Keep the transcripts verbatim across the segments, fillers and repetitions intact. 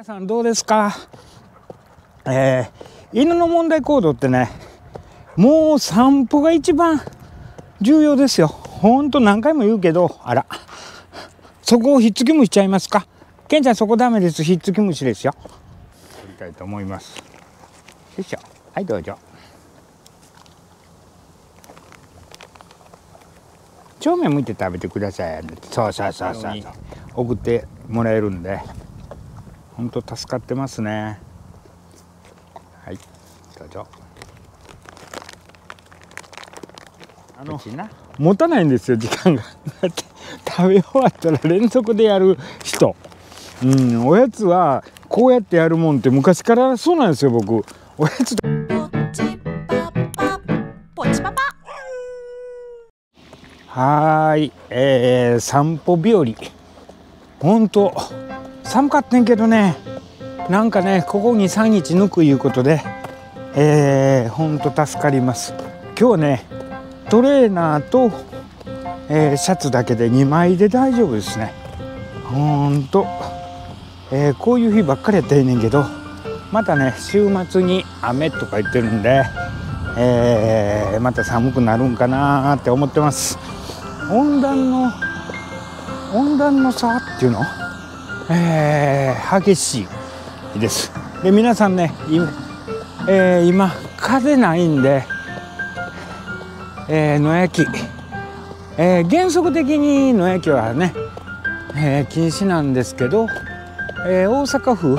皆さんどうですか。えー、犬の問題行動ってね、もう散歩が一番重要ですよ。ほんと何回も言うけど、あらそこをひっつき虫しちゃいますか。ケンちゃんそこダメです。ひっつき虫ですよ。取りたいと思います。よいしょ、はいどうぞ。正面向いて食べてください。そうそうそうそう、送ってもらえるんで本当助かってますね。はいどうぞ。あの持たないんですよ時間が。だって食べ終わったら連続でやる人、うん、おやつはこうやってやるもんって昔からそうなんですよ。僕おやつとはーい、えー、散歩日和。ほんと寒かったんけどね、なんかねここにさんにち抜くいうことで、えー、ほんと助かります。今日はねトレーナーと、えー、シャツだけでにまいで大丈夫ですね。ほんと、えー、こういう日ばっかりやったらいいねんけど、またね週末に雨とか言ってるんで、えー、また寒くなるんかなって思ってます。温暖の温暖の差っていうの、えー、激しいです。で皆さんね今、えー、今風ないんで、えー、野焼き、えー、原則的に野焼きはね、えー、禁止なんですけど、えー、大阪府う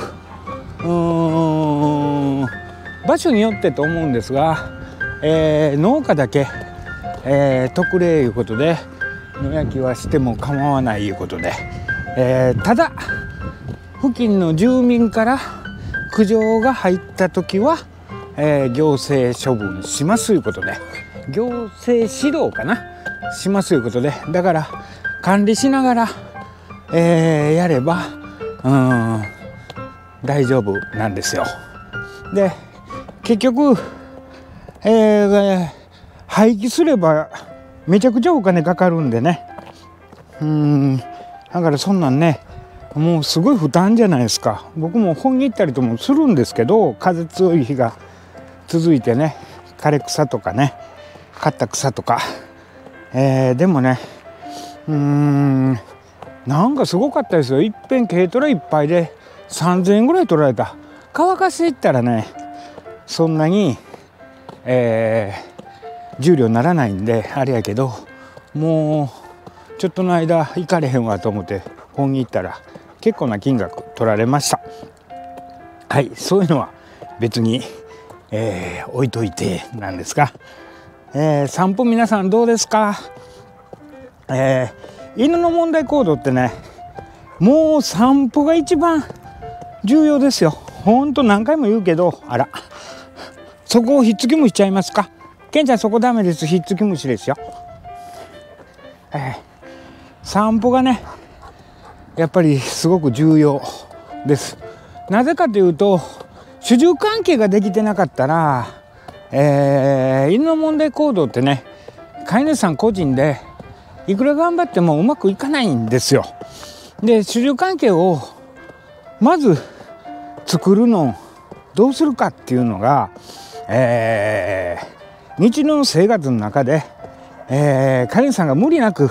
ーん場所によってと思うんですが、えー、農家だけ、えー、特例いうことで野焼きはしても構わないいうことで、えー、ただ付近の住民から苦情が入った時は、えー、行政処分しますということで、行政指導かなしますということで、だから管理しながら、えー、やればうん大丈夫なんですよ。で結局、えー、廃棄すればめちゃくちゃお金かかるんでね、うーんだからそんなんねもうすごい負担じゃないですか。僕も本に行ったりともするんですけど、風強い日が続いてね枯れ草とかね刈った草とか、えー、でもねうーんなんかすごかったですよ。いっぺん軽トラいっぱいでさんぜんえんぐらい取られた。乾かしていったらねそんなに、えー、重量にならないんであれやけど、もうちょっとの間行かれへんわと思って本に行ったら結構な金額取られました。はい、そういうのは別に、えー、置いといてなんですが、えー、散歩皆さんどうですか。えー、犬の問題行動ってねもう散歩が一番重要ですよ。ほんと何回も言うけど、あらそこをひっつき虫しちゃいますか。ケンちゃんそこダメです。ひっつき虫ですよ。えー、散歩がねやっぱりすごく重要です。なぜかというと主従関係ができてなかったら、えー、犬の問題行動ってね飼い主さん個人でいくら頑張ってもうまくいかないんですよ。で主従関係をまず作るのどうするかっていうのが、えー、日常の生活の中で、えー、飼い主さんが無理なく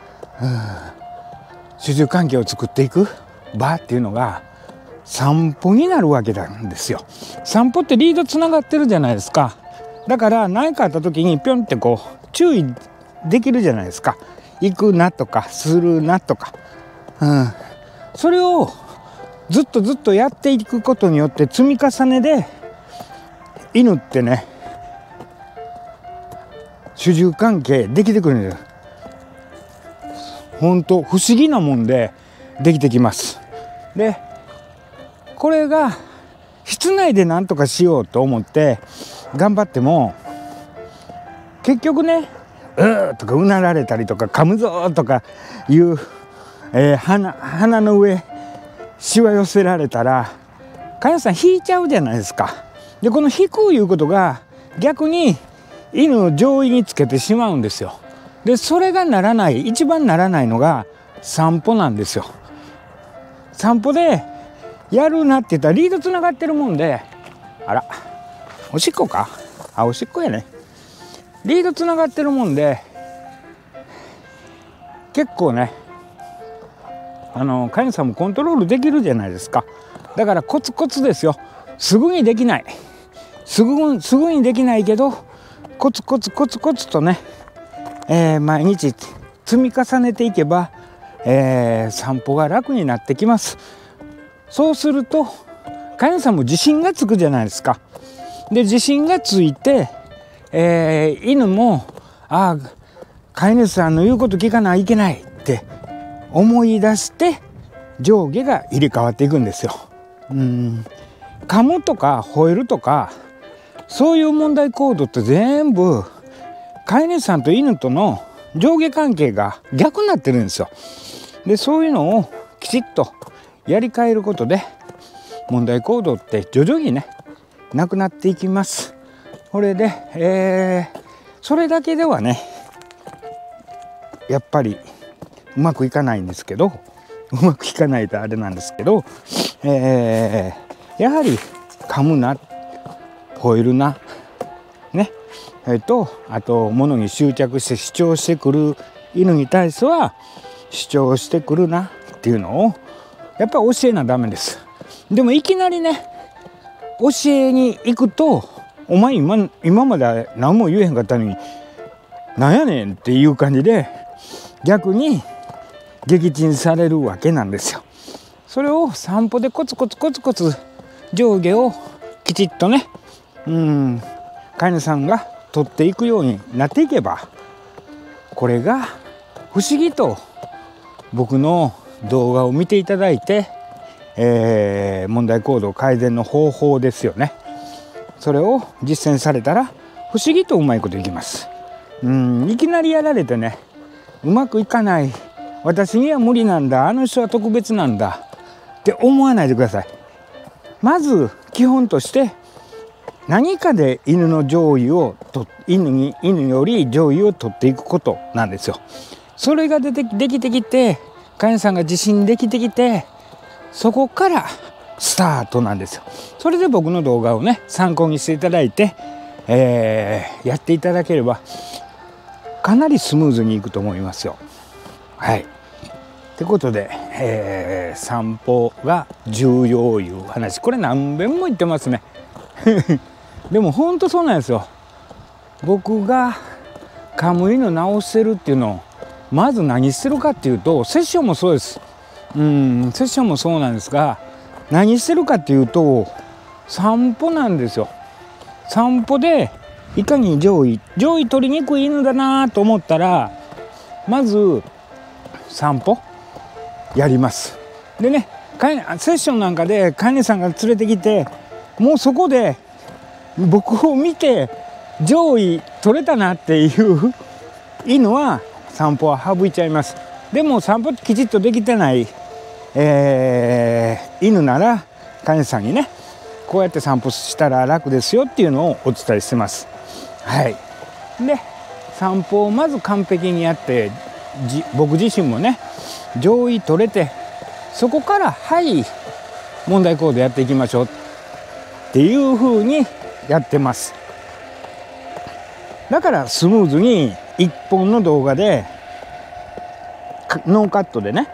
主従関係を作っていく場っていうのが散歩になるわけなんですよ。散歩ってリードつながってるじゃないですか。だから何かあった時にピョンってこう注意できるじゃないですか。行くなとかするなとか、うん、それをずっとずっとやっていくことによって積み重ねで犬ってね主従関係できてくるんですよ。本当不思議なもんでできてきます。でこれが室内で何とかしようと思って頑張っても結局ねうーとかうなられたりとか噛むぞとかいう、えー、鼻, 鼻の上しわ寄せられたら飼い主さん引いちゃうじゃないですか。でこの引くいうことが逆に犬を上位につけてしまうんですよ。でそれがならない一番ならないのが散歩なんですよ。散歩でやるなって言ったらリードつながってるもんで、あらおしっこか、あおしっこやね。リードつながってるもんで結構ね、あの飼い主さんもコントロールできるじゃないですか。だからコツコツですよ。すぐにできない、すぐすぐにできないけどコツコツコツコツとね、えー、毎日積み重ねていけば、えー、散歩が楽になってきます。そうすると飼い主さんも自信がつくじゃないですか。で自信がついて、えー、犬もああ飼い主さんの言うこと聞かないといけないって思い出して上下が入れ替わっていくんですよ。うん噛むとか吠えるとかそういう問題行動って全部飼い主さんと犬との上下関係が逆になってるんですよ。でそういうのをきちっとやり替えることで問題行動って徐々にねなくなっていきます。これで、えー、それだけではねやっぱりうまくいかないんですけど、うまくいかないとあれなんですけど、えー、やはり噛むな吠えるなね、えー、とあと物に執着して主張してくる犬に対しては主張してくるなっていうのをやっぱり教えなダメです。でもいきなりね教えに行くとお前 今, 今まで何も言えへんかったのになんやねんっていう感じで逆に撃沈されるわけなんですよ。それを散歩でコツコツコツコツ上下をきちっとね、うん飼い主さんが取っていくようになっていけば、これが不思議と僕の動画を見ていただいて、えー、問題行動改善の方法ですよね。それを実践されたら不思議とうまいこといきます。うんいきなりやられてねうまくいかない、私には無理なんだ、あの人は特別なんだって思わないでください。まず基本として何かで犬の上位をと犬に犬より上位を取っていくことなんですよ。それが出てできてきて飼い主さんが自信できてきてそこからスタートなんですよ。それで僕の動画をね参考にしていただいて、えー、やっていただければかなりスムーズにいくと思いますよ。はい。ってことで、えー、散歩が重要いう話、これ何遍も言ってますね。でも本当そうなんですよ。僕が噛む犬直してるっていうのをまず何してるかっていうと、セッションもそうです。うんセッションもそうなんですが、何してるかっていうと散歩なんですよ。散歩でいかに上位上位取りにくい犬だなと思ったらまず散歩やります。でねセッションなんかで飼い主さんが連れてきてもうそこで僕を見て上位取れたなっていう犬は散歩は省いちゃいます。でも散歩きちっとできてない、えー、犬なら飼い主さんにねこうやって散歩したら楽ですよっていうのをお伝えしてます。はい。で散歩をまず完璧にやってじ僕自身もね上位取れてそこからはい問題行動やっていきましょうっていう風にやってます。だからスムーズにいっぽんの動画でノーカットでね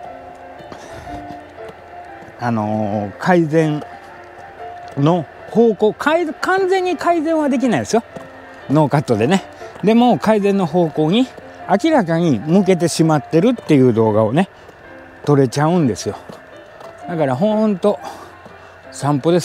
あのー、改善の方向改完全に改善はできないですよノーカットでね。でも改善の方向に明らかに向けてしまってるっていう動画をね撮れちゃうんですよ。だからほんと散歩です。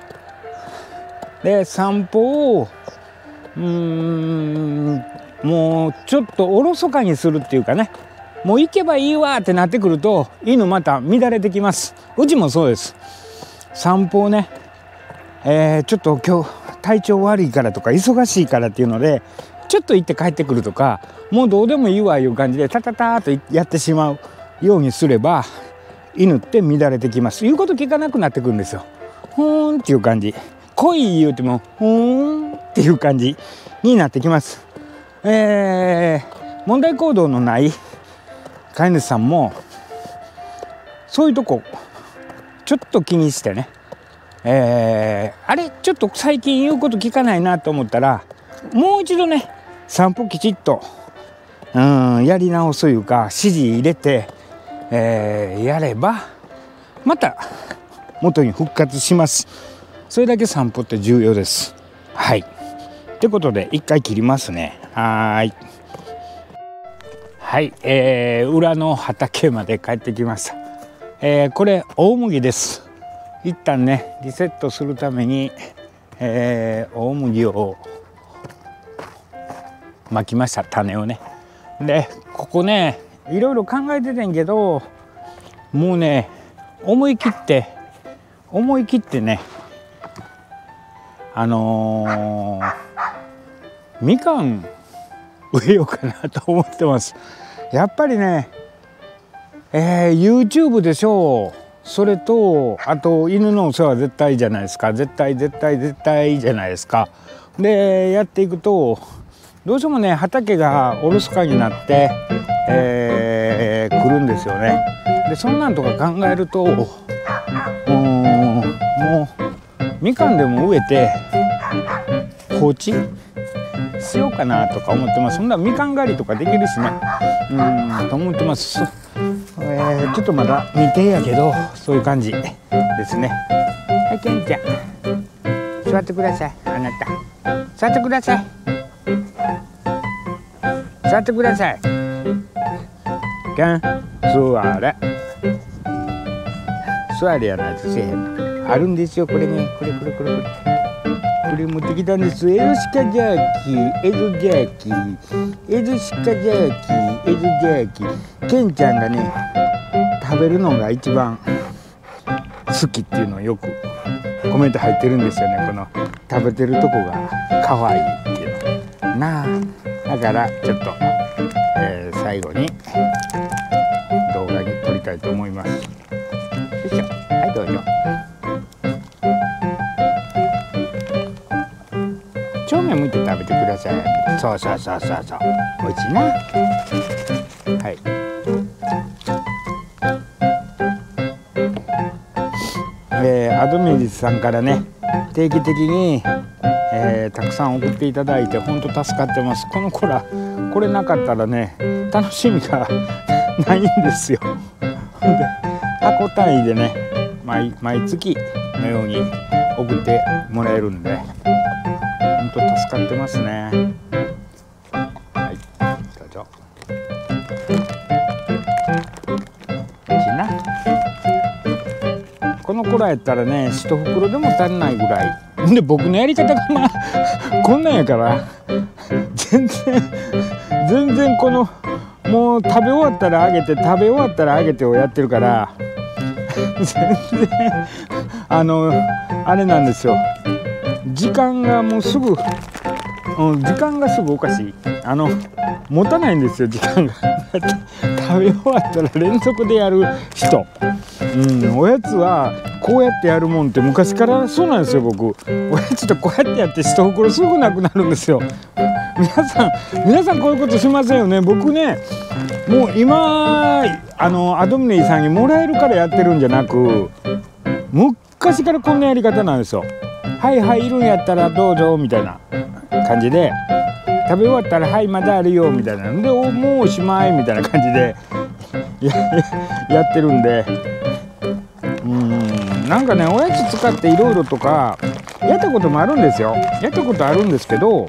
で散歩をうーんもうちょっとおろそかにするっていうかね、もう行けばいいわってなってくると犬また乱れてきます。うちもそうです。散歩をね、えー、ちょっと今日体調悪いからとか忙しいからっていうのでちょっと行って帰ってくるとかもうどうでもいいわいう感じでタタターっとやってしまうようにすれば犬って乱れてきます。言うこと聞かなくなってくるんですよ。ふーんっていう感じ、来い言うてもふーんっていう感じになってきます。えー、問題行動のない飼い主さんもそういうとこちょっと気にしてね、えー、あれちょっと最近言うこと聞かないなと思ったらもう一度ね散歩きちっとうんやり直すというか指示入れて、えー、やればまた元に復活します。それだけ散歩って重要です。はい。ってことで一回切りますね。はい。はい、えー、裏の畑まで帰ってきました。えー、これ大麦です。一旦ねリセットするために、えー、大麦をまきました。種をね。でここねいろいろ考えててんけどもうね思い切って思い切ってねあのー、みかん植えようかなと思ってます。やっぱりね、えー、YouTube でしょう。それとあと犬のお世話絶対じゃないですか。絶対絶対絶対じゃないですか。でやっていくとどうしてもね畑がおろそかになって、えー、来るんですよね。でそんなんとか考えるともうもうみかんでも植えて放置しようかなとか思ってます。そんなみかん狩りとかできるしねうんと思ってます。えー、ちょっとまだ未定やけどそういう感じですね。はい、けんちゃん座ってください。あなた座ってください。座ってください。けん座れ座れやないとせえへんのあるんですよ。これねこれこれこれこれこれ持ってきたんです。エゾシカジャーキーエゾジャーキーエゾシカジャーキーエゾジャーキーケンちゃんがね食べるのが一番好きっていうのをよくコメント入ってるんですよね。この食べてるとこが可愛いっていうのなあ。だからちょっと、えー、最後に動画に撮りたいと思います。よいしょ。はいどうぞ。正面向いて食べてください。そうそうそうそうそう。おいしいな。はい。えー、アドミリスさんからね定期的に、えー、たくさん送っていただいて本当助かってます。この子らこれなかったらね楽しみがないんですよ。で箱単位でね 毎, 毎月のように送ってもらえるんで本当助かってますね。はいどうぞ。おいしいな。この頃やったらね一袋でも足んないぐらいで僕のやり方がまあこんなんやから全然全然このもう食べ終わったらあげて食べ終わったらあげてをやってるから全然あのあれなんですよ。時間がもうすぐ、うん、時間がすぐおかしいあの持たないんですよ時間が食べ終わったら連続でやる人、うん、おやつはこうやってやるもんって昔からそうなんですよ。僕おやつとこうやってやって一袋すぐなくなるんですよ。皆さん皆さんこういうことしませんよね。僕ねもう今あのアドミネイさんにもらえるからやってるんじゃなく昔からこんなやり方なんですよ。はいはいいるんやったらどうぞみたいな感じで食べ終わったらはいまだあるよみたいなでもうおしまいみたいな感じで や, やってるんでうんなんかねおやつ使っていろいろとかやったこともあるんですよ。やったことあるんですけど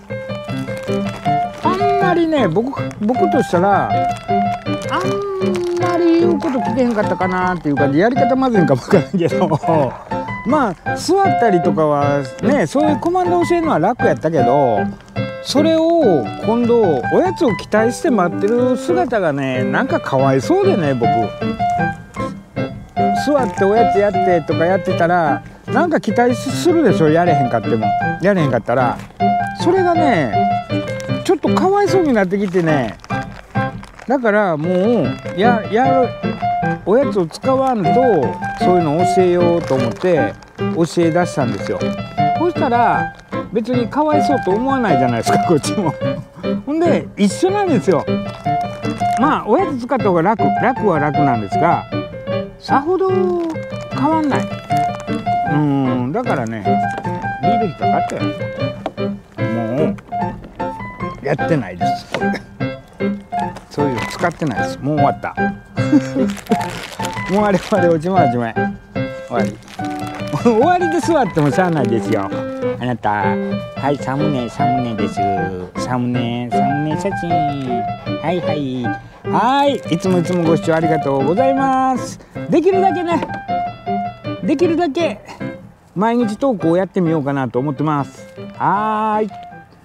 あんまりね 僕, 僕としたらあんまり言うこと聞けへんかったかなっていうかやり方まずいんかもわからんけどまあ座ったりとかはねそういうコマンド教えるのは楽やったけどそれを今度おやつを期待して待ってる姿がねなんかかわいそうでね僕座っておやつやってとかやってたらなんか期待するでしょ。やれへんかってもやれへんかったらそれがねちょっとかわいそうになってきてねだからもう や, やるおやつを使わんとそういうのを教えようと思って教え出したんですよ。そしたら別にかわいそうと思わないじゃないですかこっちもほんで一緒なんですよ。まあおやつ使った方が楽楽は楽なんですがさほど変わんない。うんだからねリード引っかかったよ。もうやってないです。そういうの使ってないです。もう終わった。もうあれあれおしまいおしまい終わり。終わりで座ってもしゃあないですよ。あなたはいサムネサムネです。サムネサムネ写真はいはいはい、いつもいつもご視聴ありがとうございます。できるだけねできるだけ毎日投稿をやってみようかなと思ってます。はーい。